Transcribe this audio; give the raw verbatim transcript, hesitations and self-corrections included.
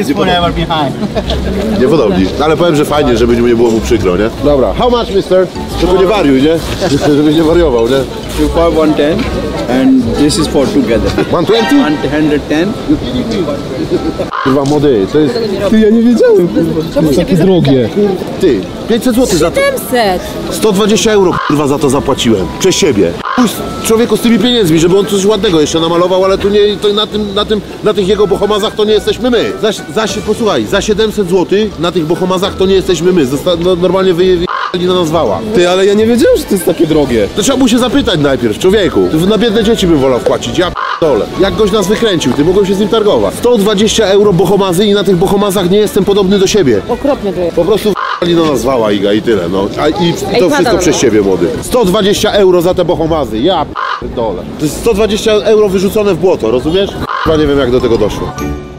It's forever behind. Niepodobni. Ale powiem, że fajnie, żeby nie było mu przykro, nie? Dobra, how much, mister? Tylko nie wariuj, nie? Żeby nie wariował, nie? two for one ten and this is for together. one twenty? one hundred ten. Kurwa, młody, to jest... Ty, ja nie wiedziałem, kurwa. To jest takie drogie. Ty, pięćset złotych za to. siedemset. sto dwadzieścia euro, kurwa, za to zapłaciłem. Przez siebie. Pójdź człowieku z tymi pieniędzmi, żeby on coś ładnego jeszcze namalował, ale tu nie, to na tym, na tym, na tych jego bohomazach to nie jesteśmy my. Za, za, posłuchaj, za siedemset złotych na tych bohomazach to nie jesteśmy my. Zosta, no, normalnie wy, wy na nas wała. Ty, ale ja nie wiedziałem, że to jest takie drogie. To trzeba mu się zapytać najpierw, człowieku. Na biedne dzieci bym wolał wpłacić, ja p***dolę. Jak goś nas wykręcił, ty mogłem się z nim targować. sto dwadzieścia euro bohomazy i na tych bohomazach nie jestem podobny do siebie. Okropnie to jest. Po prostu w***li na nas wała, Iga, i tyle, no. A, I Ej, to pada wszystko na przez to. ciebie, młody. sto dwadzieścia euro za te bohomazy, ja p***dolę. To jest sto dwadzieścia euro wyrzucone w błoto, rozumiesz? Chyba nie wiem, jak do tego doszło.